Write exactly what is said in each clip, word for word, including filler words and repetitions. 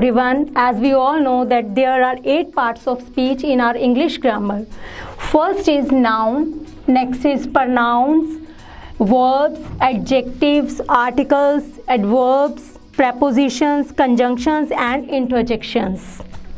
everyone. As we all know that there are eight parts of speech in our English grammar. First is noun, next is pronouns, verbs, adjectives, articles, adverbs, prepositions, conjunctions and interjections.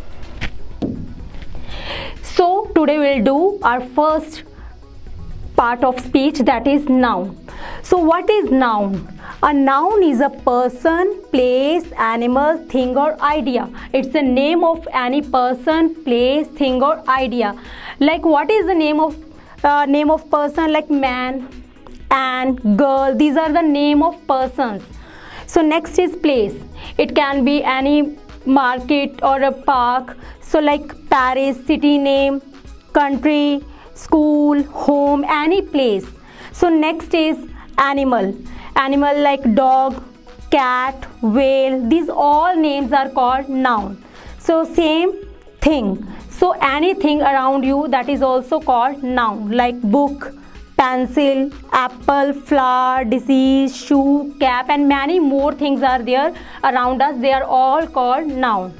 So today we'll do our first part of speech, that is noun. So what is noun? A noun is a person, place, animal, thing or idea. It's the name of any person, place, thing or idea. Like what is the name of uh, name of person? Like man, and girl. These are the name of persons. So next is place. It can be any market or a park. So like Paris, city name, country, school, home, any place. So next is animal. Animal like dog, cat, whale. These all names are called noun. So same thing. So anything around you, that is also called noun. Like book, pencil, apple, flower, disease, shoe, cap and many more things are there around us. They are all called noun.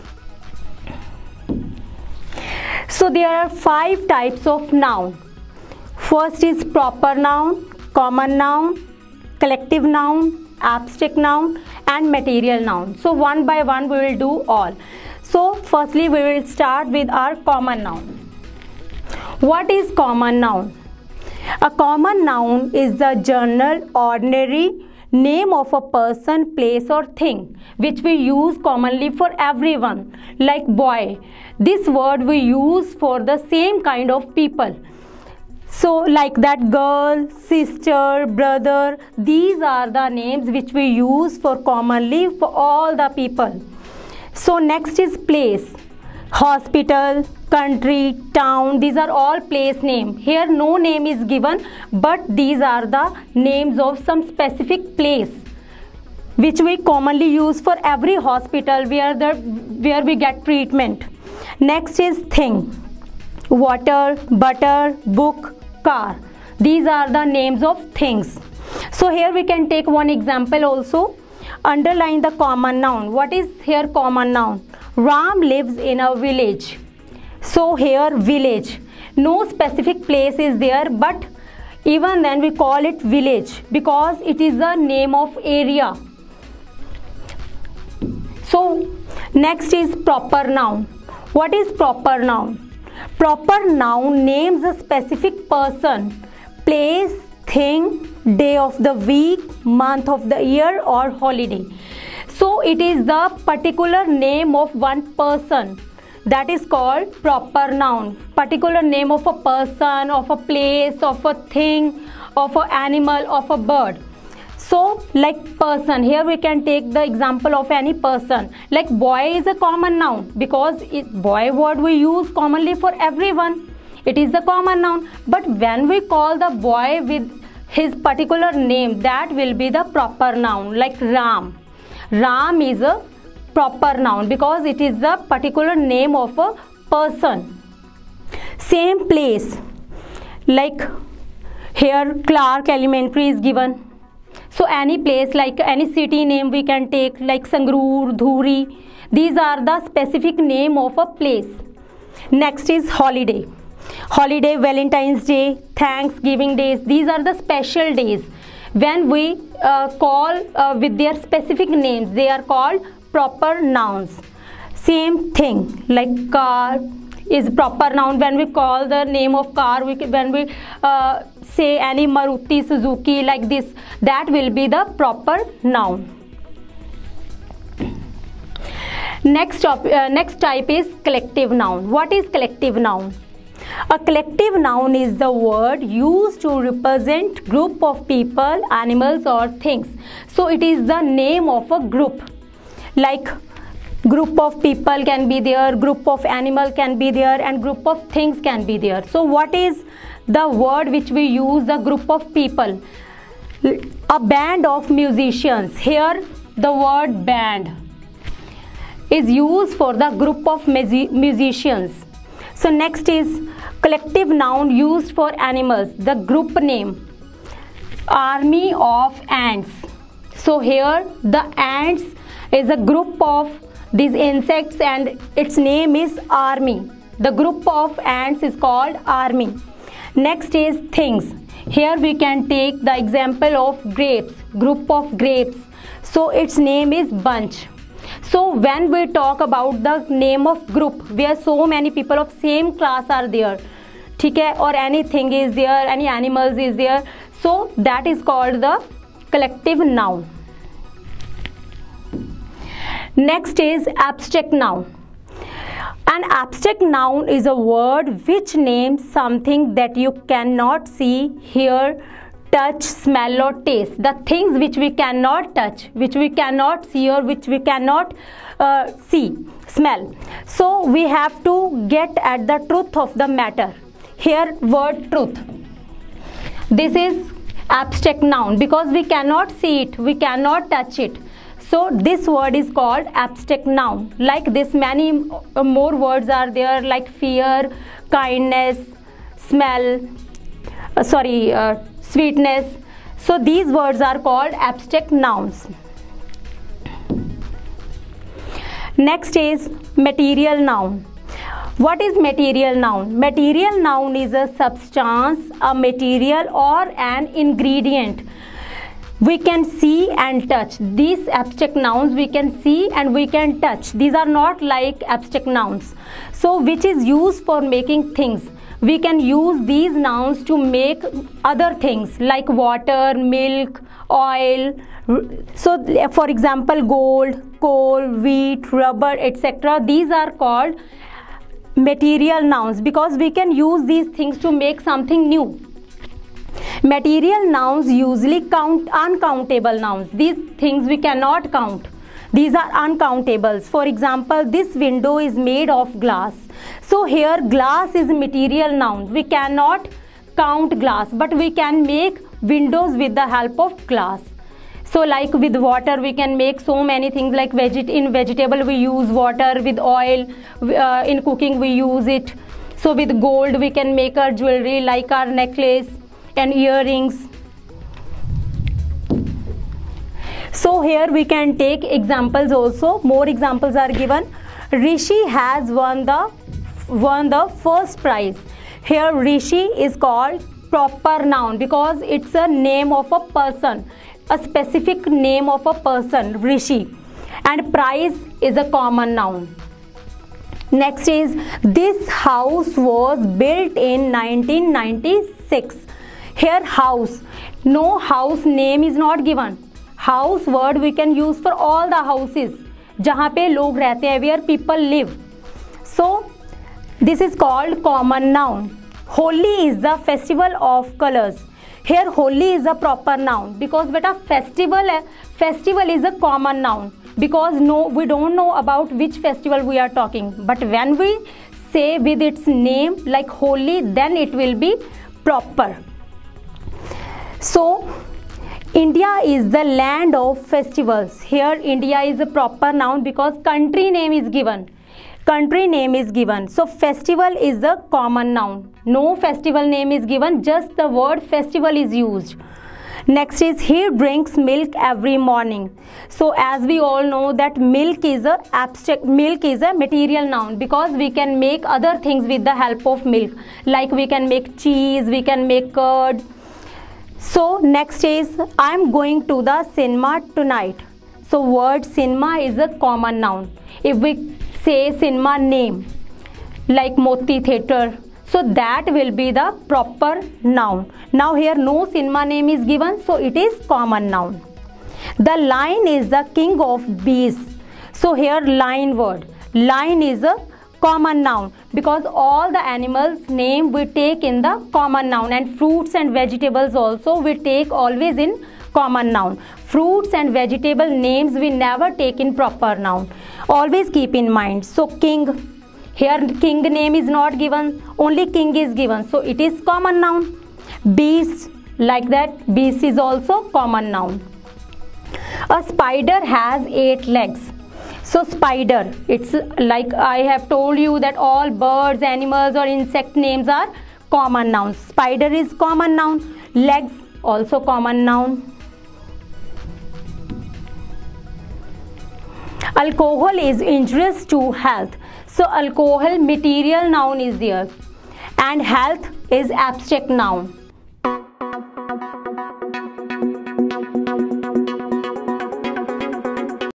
So there are five types of noun. First is proper noun, common noun, collective noun, abstract noun and material noun. So one by one we will do all. So firstly we will start with our common noun. What is common noun? A common noun is the general, ordinary name of a person, place or thing which we use commonly for everyone. Like boy, this word we use for the same kind of people. So like that girl, sister, brother, these are the names which we use for commonly for all the people. So next is place. Hospital, country, town, these are all place name. Here no name is given, but these are the names of some specific place which we commonly use for every hospital where the where we get treatment. Next is thing. Water, butter, book, car. These are the names of things. So here we can take one example also. Underline the common noun. What is here common noun? Ram lives in a village. So here village. No specific place is there, but even then we call it village because it is the name of area. So next is proper noun. What is proper noun? Proper noun names a specific person, place, thing, day of the week, month of the year or holiday. So it is the particular name of one person, that is called proper noun. Particular name of a person, of a place, of a thing, of an animal, of a bird. So like person, here we can take the example of any person. Like boy is a common noun because it, boy word we use commonly for everyone. It is the common noun. But when we call the boy with his particular name, that will be the proper noun. Like Ram. Ram is a proper noun because it is the particular name of a person. Same place. Like here Clark Elementary is given. So any place, like any city name we can take, like Sangrur, Dhuri. These are the specific name of a place. Next is holiday. Holiday, Valentine's Day, Thanksgiving days. These are the special days. When we uh, call uh, with their specific names, they are called proper nouns. Same thing, like car is proper noun. When we call the name of car, we, when we uh, say any Maruti, Suzuki, like this, that will be the proper noun. Next, uh, next type is collective noun. What is collective noun? A collective noun is the word used to represent group of people, animals or things. So it is the name of a group. Like group of people can be there, group of animal can be there and group of things can be there. So what is the word which we use, the group of people? A band of musicians. Here the word band is used for the group of musicians. So next is collective noun used for animals. The group name, army of ants. So here the ants is a group of these insects, and its name is army. The group of ants is called army. Next is things. Here we can take the example of grapes, group of grapes. So its name is bunch. So when we talk about the name of group where so many people of same class are there, ठीक है, or anything is there, any animals is there, so that is called the collective noun. Next is abstract noun. An abstract noun is a word which names something that you cannot see, hear, touch, smell or taste. The things which we cannot touch, which we cannot see, or which we cannot uh, see, smell. So we have to get at the truth of the matter. Here word truth. This is abstract noun because we cannot see it, we cannot touch it. So this word is called abstract noun. Like this, many more words are there, like fear, kindness, smell, uh, sorry, uh, sweetness. So these words are called abstract nouns. Next is material noun. What is material noun? Material noun is a substance, a material or an ingredient we can see and touch. These abstract nouns we can see and we can touch. These are not like abstract nouns. So which is used for making things. We can use these nouns to make other things like water, milk, oil. So for example, gold, coal, wheat, rubber, et cetera. These are called material nouns because we can use these things to make something new. Material nouns usually count uncountable nouns. These things we cannot count. These are uncountables. For example, this window is made of glass. So here glass is a material noun. We cannot count glass, but we can make windows with the help of glass. So like with water we can make so many things, like veget in vegetable we use water, with oil uh, in cooking we use it. So with gold we can make our jewelry like our necklace and earrings. So here we can take examples also. More examples are given. Rishi has won the won the first prize. Here Rishi is called proper noun because it's a name of a person, a specific name of a person, Rishi, and prize is a common noun. Next is this house was built in nineteen ninety-six. Here house, no house name is not given. House word we can use for all the houses जहाँ पे लोग रहते हैं, where people live. So this is called common noun. Holi is the festival of colors. Here Holi is a proper noun because beta festival festival is a common noun because no we don't know about which festival we are talking, but when we say with its name like Holi, then it will be proper. So India is the land of festivals. Here India is a proper noun because country name is given. Country name is given. So festival is the common noun. No festival name is given, just the word festival is used. Next is he drinks milk every morning. So as we all know that milk is a abstract, milk is a material noun because we can make other things with the help of milk. Like we can make cheese, we can make curd. So next is I am going to the cinema tonight. So word cinema is a common noun. If we say cinema name like Moti Theatre, so that will be the proper noun. Now here no cinema name is given, so it is common noun. The lion is the king of beasts. So here lion word. Lion is a common noun because all the animals name we take in the common noun, and fruits and vegetables also we take always in common noun. Fruits and vegetable names we never take in proper noun. Always keep in mind. So king, here king name is not given, only king is given, so it is common noun. Beast, like that, beast is also common noun. A spider has eight legs. So spider, it's like I have told you that all birds, animals or insect names are common nouns. Spider is common noun. Legs also common noun. Alcohol is injurious to health. So alcohol material noun is there, and health is abstract noun.